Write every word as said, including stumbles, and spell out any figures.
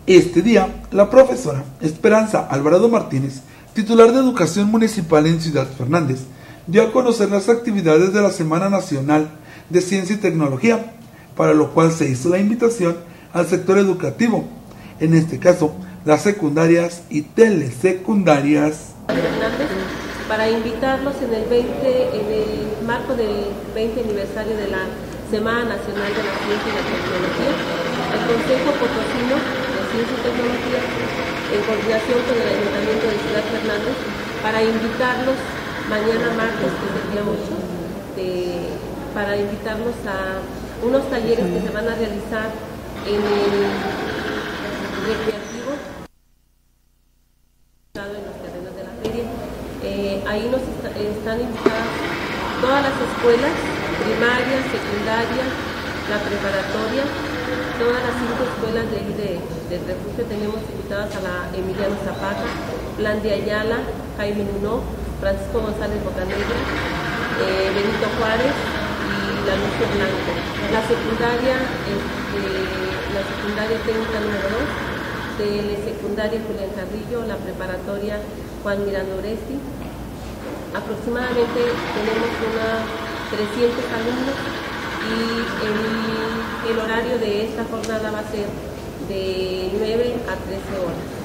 Este día, la profesora Esperanza Alvarado Martínez, titular de Educación Municipal en Ciudad Fernández, dio a conocer las actividades de la Semana Nacional de Ciencia y Tecnología, para lo cual se hizo la invitación al sector educativo, en este caso, las secundarias y telesecundarias. Para invitarlos en el, veinte, en el marco del veinte aniversario de la Semana Nacional de la Ciencia y la Tecnología, el Consejo Potosino de Ciencia y Tecnología, en coordinación con el Ayuntamiento de Ciudad Fernández, para invitarlos mañana martes, que es el día ocho, de, para invitarlos a unos talleres que se van a realizar en el recreativo, en los terrenos de la feria. Eh, ahí nos está, están invitadas todas las escuelas, primarias, secundarias, la preparatoria, todas las cinco escuelas de, de, del refugio. Tenemos invitadas a la Emiliano Zapata, Plan de Ayala, Jaime Nuno, Francisco González Bocanegra, eh, Benito Juárez y la Lucio Blanco. La secundaria, este, la secundaria técnica número dos, telesecundaria Julián Carrillo, la preparatoria Juan Miranda Oresti. Aproximadamente tenemos unos trescientos alumnos y el, el horario de esta jornada va a ser de nueve a trece horas.